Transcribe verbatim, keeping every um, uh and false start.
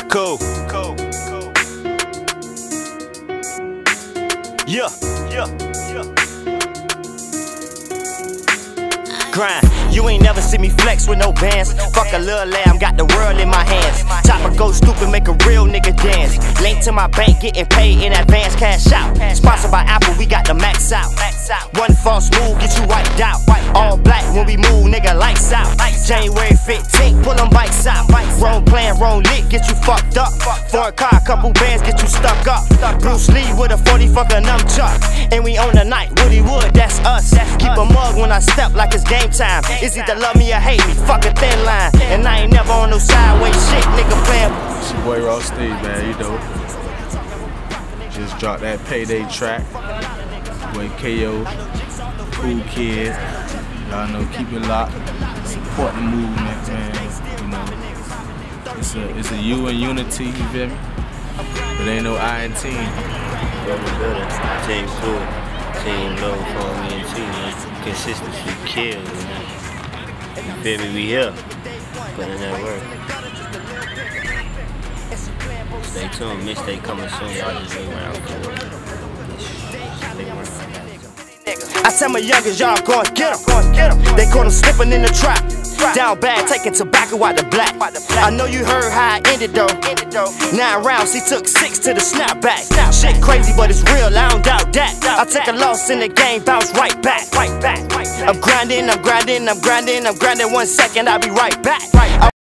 Cool. Cool. Cool. Yeah. Yeah. Yeah. Grind. You ain't never see me flex with no bands. Fuck a little lamb, got the world in my hands. Chopper go stupid, make a real nigga dance. Link to my bank, getting paid in advance, cash out. Sponsored by Apple, we got the max out. One false move, get you wiped out. All black when we move, nigga, lights out. January fifteenth, pull them bikes out. Wrong plan, wrong lick, get you fucked up. Foreign car, couple bands, get you stuck up. Bruce Lee with a forty, fuck a nunchuck. And we on the night, Woody Wood, that's us. Keep a mug when I step like it's game time. It's either love me or hate me, fuck a thin line. And I ain't never on no sideways shit, nigga playin'. It's your boy Ross Steve, man, you know. Just dropped that Payday track. Boy K O, Cool Kid. Y'all know, keep it locked. Support the movement, man. You know, it's a it's a U and unity, you feel me? But ain't no I in team. Team Cool, Team Low, for me and team. Consistency kills, man. You feel me? We here. Put in that work. Stay tuned. Mixtape coming soon. Y'all just wait around for it. I tell my youngers, y'all go and get them. They caught him slipping in the trap. Down bad, taking tobacco out the black. I know you heard how I ended though. Nine rounds, he took six to the snapback. Shit crazy, but it's real, I don't doubt that. I take a loss in the game, bounce right back. I'm grinding, I'm grinding, I'm grinding, I'm grinding. One second, I'll be right back.